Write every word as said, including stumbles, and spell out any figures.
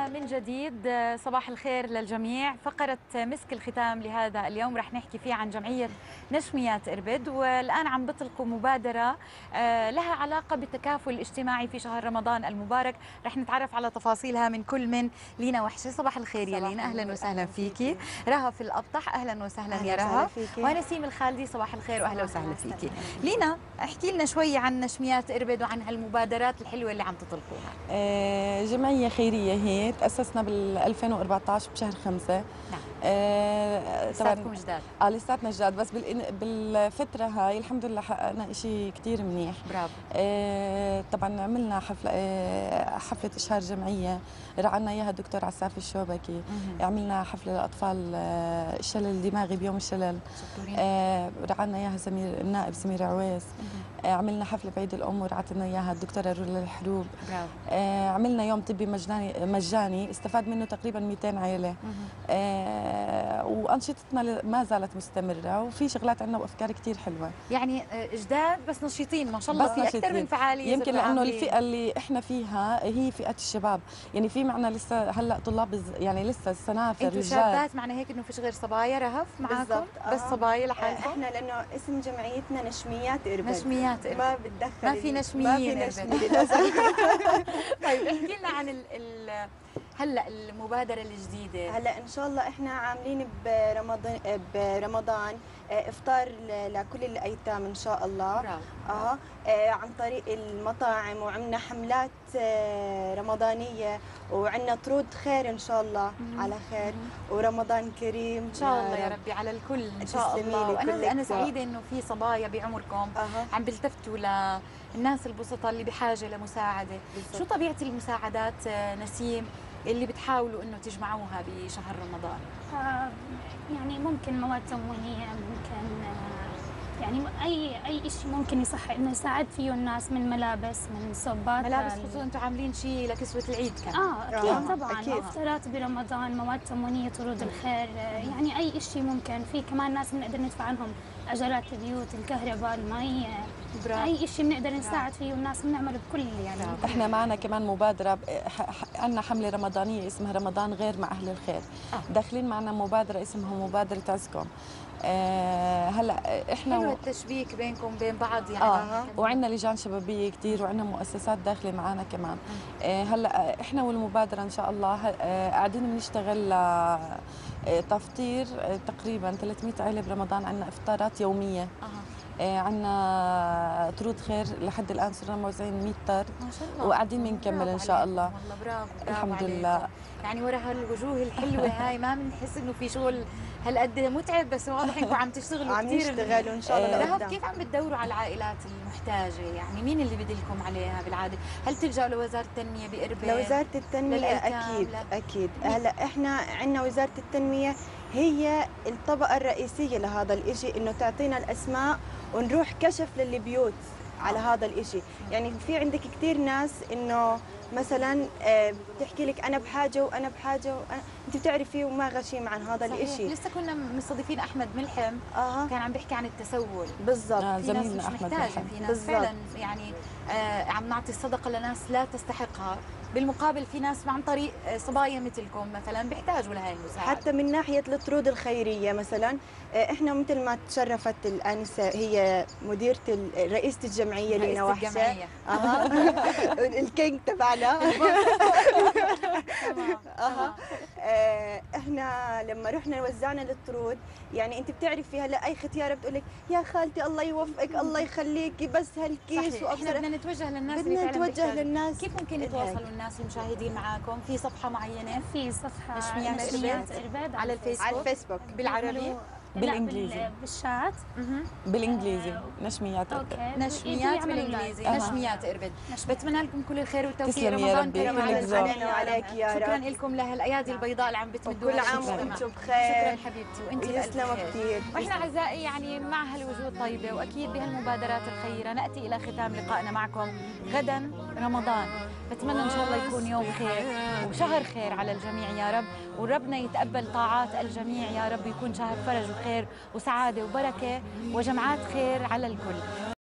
بنا من جديد. صباح الخير للجميع. فقرة مسك الختام لهذا اليوم رح نحكي فيها عن جمعية نشميات إربد، والآن عم بطلقوا مبادرة لها علاقة بالتكافل الاجتماعي في شهر رمضان المبارك. رح نتعرف على تفاصيلها من كل من لينا وحشة. صباح الخير يا لينا، أهلا وسهلا فيكي. رهف الأبطح، أهلا وسهلا يا رهف. ونسيم الخالدي، صباح الخير وأهلا وسهلا فيكي. لينا، احكي لنا شوي عن نشميات إربد وعن هالمبادرات الحلوة اللي عم تطلقوها. آه جمعية خيرية هي تأسسنا بال ألفين وأربعة عشر بشهر خمسة. نعم. آه لساتكم جداد. اه لساتنا جداد، بس بالفترة هاي الحمد لله حققنا إشي كتير منيح. برافو. آه طبعا عملنا حفلة آه حفلة إشهار جمعية رعانا إياها الدكتور عساف الشوبكي. مم. عملنا حفلة للأطفال آه الشلل الدماغي بيوم الشلل. آه رعانا إياها سمير النائب سمير عويس. آه عملنا حفلة بعيد الأم ورعتنا إياها الدكتورة رولا الحروب. برافو. آه عملنا يوم طبي مجاني مجاني استفاد منه تقريبا مئتين عائلة. آه وأنشطتنا ما زالت مستمرة، وفي شغلات عندنا وأفكار كتير حلوة. يعني جداد بس نشيطين ما شاء الله، في أكثر من فعالية. يمكن لأنه الفئة اللي إحنا فيها هي فئة الشباب، يعني في معنا لسه هلا طلاب يعني لسه السنافر انتوا شابات، معنى هيك إنه فيش غير صبايا رهف معاكم؟ بس آه. صبايا لحالكم؟ إحنا لأنه اسم جمعيتنا نشميات إربد. نشميات إربد، ما بتدخل، ما في نشميين ما في إربد. طيب احكي لنا عن ال ال هلا المبادرة الجديدة. هلا ان شاء الله احنا عاملين برمضان برمضان افطار لكل الايتام ان شاء الله. اه عن طريق المطاعم، وعندنا حملات رمضانية، وعندنا طرود خير ان شاء الله. مم. على خير. مم. ورمضان كريم ان شاء الله يا ربي على الكل ان شاء الله. وانا انا سعيدة انه في صبايا بعمركم أه. عم بيلتفتوا للناس البسطاء اللي بحاجة لمساعدة. بالزبط. شو طبيعة المساعدات نسيم اللي بتحاولوا انه تجمعوها بشهر رمضان؟ آه يعني ممكن مواد تموينيه، ممكن آه يعني اي اي شيء ممكن يصح انه يساعد فيه الناس، من ملابس، من صبات. ملابس، خصوصا انتم عاملين شيء لكسوه العيد كمان. اه اكيد. آه. طبعا افطارات برمضان، مواد تموينيه، طرود الخير، آه يعني اي شيء ممكن. في كمان ناس بنقدر ندفع عنهم اجارات البيوت، الكهرباء، المي، برا. اي شيء بنقدر نساعد فيه والناس بنعمل بكل يعني. احنا معنا كمان مبادره، عندنا حمله رمضانيه اسمها رمضان غير مع اهل الخير. آه. داخلين معنا مبادره اسمها مبادره عزكم. آه هلا احنا حلو التشبيك بينكم وبين بعض يعني. اه وعندنا لجان شبابيه كثير، وعندنا مؤسسات داخله معنا كمان. آه هلا احنا والمبادره ان شاء الله آه قاعدين بنشتغل تفطير تقريبا ثلاثمئة عائله برمضان. عندنا افطارات يوميه. آه عندنا طرود خير لحد الان صرنا موزعين مئة طرد، ما شاء الله، وقاعدين بنكمل ان شاء الله. والله برافو، برافو الحمد عليكم. لله. يعني ورا هالوجوه الحلوه هاي ما بنحس انه في شغل هالقد متعب، بس واضح انكم عم تشتغلوا عم كثير. نشتغلوا ان شاء الله. رهف، كيف عم بتدوروا على العائلات المحتاجه؟ يعني مين اللي بدلكم عليها بالعاده؟ هل تلجأوا لوزاره التنميه بإربد؟ لوزاره التنميه اكيد. لا. اكيد. هلا احنا عندنا وزاره التنميه هي الطبقه الرئيسيه لهذا الشيء، انه تعطينا الاسماء ونروح كشف للبيوت على هذا الإشي. يعني في عندك كثير ناس انه مثلا بتحكي لك انا بحاجه وانا بحاجه وأنا... انت بتعرفي وما غشيم عن هذا الإشي. لسه كنا مستضيفين احمد ملحم. آه. كان عم بيحكي عن التسول. بالضبط. آه في ناس مش محتاجه، في ناس بالزبط. فعلا يعني آه عم نعطي الصدقه لناس لا تستحقها، بالمقابل في ناس عن طريق صبايا مثلكم مثلا بيحتاجوا لهي المساعده. حتى من ناحيه الطرود الخيريه مثلا، احنا مثل ما تشرفت الانسه هي مديره رئيسه الجمعيه لينا وحشه. اها الكينج تبعنا. اها احنا لما رحنا وزعنا للطرود، يعني انت بتعرفي هلا اي ختياره بتقول لك يا خالتي الله يوفقك الله يخليكي بس هالكيس. احنا بدنا نتوجه للناس، بدنا نتوجه للناس. كيف ممكن يتواصلوا الناس المشاهدين معاكم؟ في صفحه معينه؟ في صفحه نشميات إربد على الفيسبوك. على الفيسبوك بالعربي بالانجليزي. بالشات بالانجليزي نشميات إربد. نشميات بالانجليزي. أه. نشميات إربد. بتمنى لكم كل الخير والتوفيق. رمضان كريم علينا وعليك يا رب. شكرا لكم لهالايادي البيضاء اللي عم بتمدوا. كل عام وانتم بخير. شكرا حبيبتي، وانت يسلموا كثير. واحنا اعزائي يعني مع هالوجوه الطيبه واكيد بهالمبادرات الخيره ناتي الى ختام لقائنا معكم. غدا رمضان، بتمنى ان شاء الله يكون يوم خير وشهر خير على الجميع يا رب، وربنا يتقبل طاعات الجميع يا رب، يكون شهر فرج وخير وسعاده وبركه وجمعات خير على الكل.